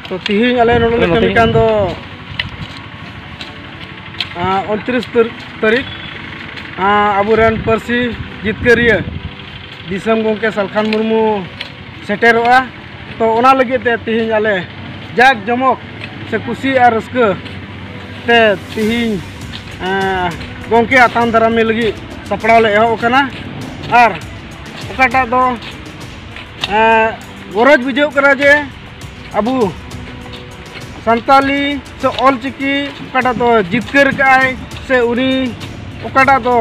तो तिहिं आले नोडे कमी कान दो 29 तारीख अबुरेन परसी जितकारिया दिसम गोंके सलखान मुर्मू सेटेरोआ तो ओना लगे ते तिहिं आले जाक जमक से कुसी और रस्क ते तिहिं गोंके आताम दारामी लगी सपड़ाव ले एहो कना और ओकाटा दो गरज बुझाव करा जे अबू संताली से ऑलचिकी ओकाटा दो जितकर काय से उनी ओकाटा दो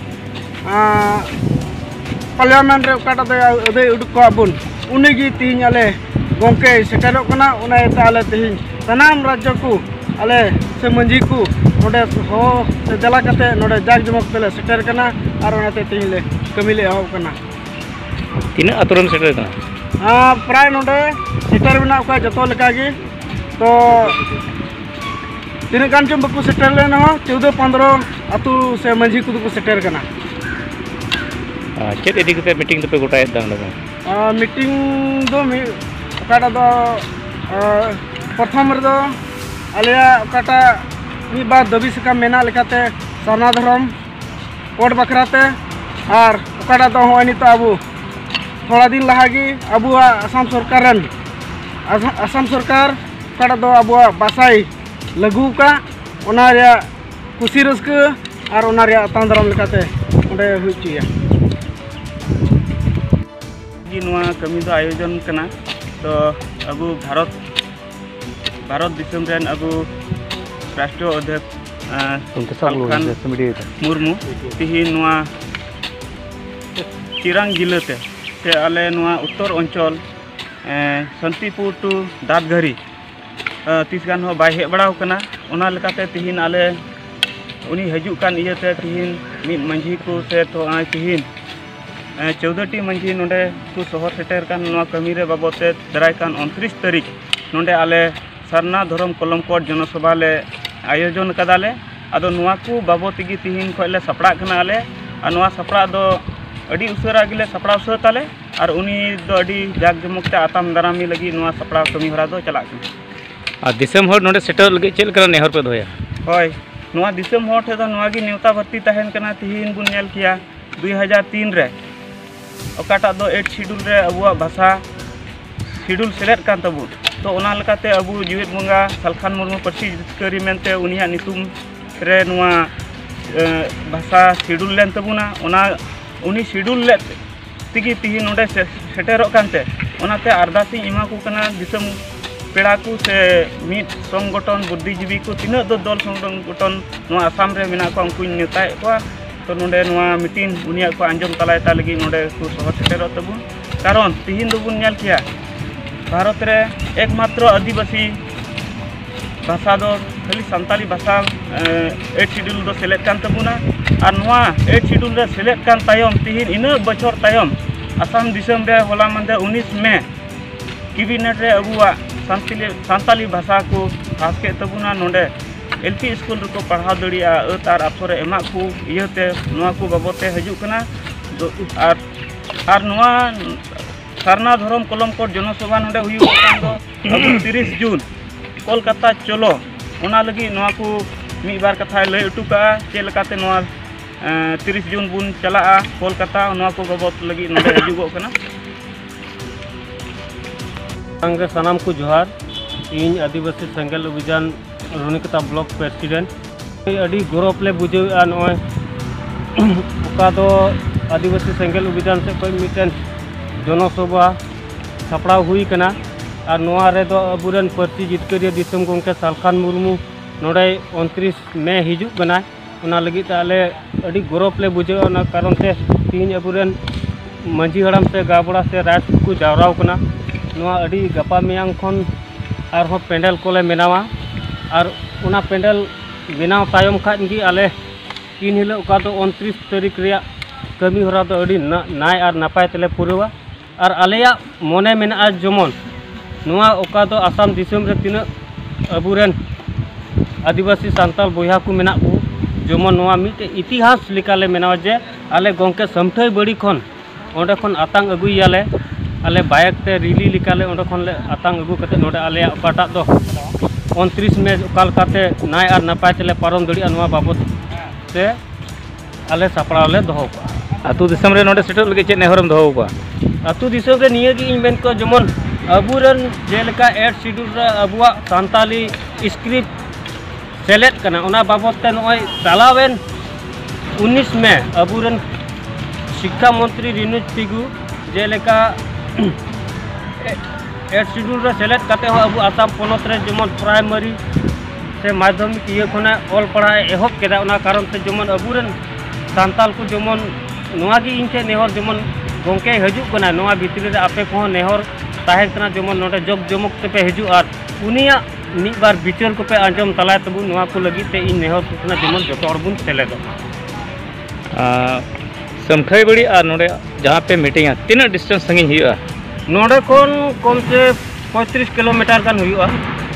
पार्लियामेंट रे ओकाटा दो अदे उडुक को अबुन उनीगी तिहिं आले गोंके सेटेरो कना उना ताले तिहिं तनाम राज्य को आले से मंजी को नोडे हो से दला कते नोडे जाक जमक तेले सेटर कना और ओनाते तिहिं ले कमी ले एहो कना तीना अतुरम सेटर कना प्राय नोडे सेटर बना का जतो लेका गे तो तीन गान चम बको सेटर लेना हो 14-15 अतु से मंजी को सेटर कना चेत इदी कते मीटिंग दपे गोटाय दांग लगा मीटिंग दो ओकाटा दो प्रथम रे दो आलिया ओकाटा मी बार दबी सका मेना लेकाते सना धर्म कोड बखराते और ओकाटा दो होनी तो अबू थोड़ा दिन लहागी अबू असम सरकार ओकाटा दो अबू बासाई लगू का ओना रे कुसी रस्क और ओना रे आताम दाराम लेकाते ओंडे हुई चिया जी नुआ कमी दो आयोजन कना तो अबू भारत दिसम रेन अबू राष्ट्रीय अध्यक्ष सलखान मुर्मू तिहिं नुआ चिरांग जिले ते आले नुआ उत्तर अंचल शांतिपुर टू दादघरी तीसगान हो बाय हेज बड़ा कना ओना लेकाते तिहिं आले उनी हजू कान इयते तिहिं मिद मंझी को से तो तिहिं 14टी मंझी नोडे को शहर सेटर कान नुआ कमी रे बाबते दराय कान 29 तारीख नोडे आले सरना धरम कलमकोट जनसभा ले आयोजन कदाले अदो नुआ को बाबती तिहिं खले सपड़ा कना आले और नुआ सपड़ा दो अड़ी उसरा गिले सपड़ा सताले और उनी दो अड़ी जाक जमकते आताम दारामी लगी नुआ सपड़ा कमी हरा दो चला और दिसम होर नोडे सेटर लगे चेल करा नेहर पे दोया होय नुआ दिसम होर थे दो नुआ गी नेवता भर्ती तहन कना तिहिं बुन नेल किया 2003 रे ओकाटा दो 8 शेड्यूल रे अबुआ भाषा शेड्यूल सेलेक्ट कान तबु तो ओना लेकाते अबू जीवित बंगा सलखान मुर्मू परसी जितकारि मेनते उनिया नितुम रे नुआ भाषा शेड्यूल लेन तबुना ओना उनी शेड्यूल ले तिगी तिहिं नोडे सेटेरो कानते ओनाते अरदासी इमा को कना दिसम पेड़ा को से मिद संगठन बुद्धिजीवी को तीना दो दल संगठन नुआ आसाम रे मेना को उनको नेताए को तो नोडे नुआ मीटिंग उनिया को आंजम तलायता लगी नोडे को शहर सेटेरो तबु कारण तिहिं दोबुन नेल किया भारत रे एकमात्र आदिवासी भाषा दो खाली संताली भाषा 8 शेड्यूल दो सेलेक्ट कान तबुना और नुआ 8 शेड्यूल रे सेलेक्ट कान तायम तिहिं इन बछर तायम आसाम दिसम रे होला मंदे 19 मई कैबिनेट रे अबुआ संताली भाषा को खास के तबुना नोडे एलपी स्कूल रे पढ़ाव दड़िया और अफसर एमा को इयते नुआ को बाबते हजू कना और नुआ सरना धरम कलमकोट जनसभा नोडे हुई दो 30 जून कोलकाता चलो ओना लगी नुआ को मिद बार कथा लय उटुका चे लकाते नुआ 30 जून बुन चला कोलकाता नुआ को बाबत लगी नोडे हजूगो कना अंगे सनाम को जोहार इन आदिवासी सेंगल अभियान रुनिकता ब्लॉक प्रेसिडेंट अड़ी गौरव ले बुझा नॉय ओका दो आदिवासी सेंगल अभियान से कोई मिटन जनसभा सपड़ाव हुई कना और नोआ रे दो अबुरन परसी जितकारिया दिसम गोंके सलखान मुर्मू नोडे 29 मई हिजू कना ओना लगी ताले अड़ी गौरव ले बुझा ना कारण से तीन अबुरन मंझी हड़ाम से गाबड़ा से राज को जावराव कना नोआ अड़ी गपा मियांग खन आर पेंडल कोले मेनावा और उना पेंडल बेनाव तायम खान गी आले तीन हिल ओका दो 29 तारीख रे कमी हरा दो अड़ी नाय और नापाय तेले पुरवा और आलेया मोने मेना जमन नुआ ओका दो आसाम दिसम रे तीना अबुरेन आदिवासी सांताल बोया को मेना को जमन नुआ मिटे इतिहास लिकाले मेना जे आले गोंके समठय बड़ी खन ओंडे खन आतांग अगुयाले आले बाइक ते रिली लिकाले ओंडे खन ले आतांग अगु कते नोडे आले ओकाटा दो 29 में ओकालकाते नाय आर नपाय तेले पारम दड़ी अनवा बाबत ते आले सापड़ाव ले दोहो को आतु दिसम रे नोडे सेटर लगे चे नेहरम दोहो को आतु दिसम रे निये गी इन बेन को जमन अबुरन जेलका 8 शेड्यूल रे अबुआ सांताली स्क्रिप्ट सेलेक्ट करना उना बाबत ते नय चालावेन 19 में अबुरन शिक्षा मंत्री रिनुज पिगु जेलका 8 शेड्यूल रे सेलेक्ट करते हो अबु आसाम पोनत रे जमन प्राइमरी से माध्यमिक ये खना ऑल पढ़ा एहब केदा उना कारण से जमन अबुरन सांताल को जमन नोआ गी इनसे नेहर जमन गोंके हजू कना नोआ भितरी रे आपे को नेहर ताहे कना जमन नोडे जग जमक ते पे हजू आर उनिया नि बार बिचार को पे आंजम तलाय तबु नोआ को लगी ते इन नेहर कना जमन जतो अरबुन सेलेद समखई बड़ी और नोडे जहाँ पे मीटिंग तीन डिस्टेंस संगी हुआ नोडे कोन कम से 35 किलोमीटर गान हुआ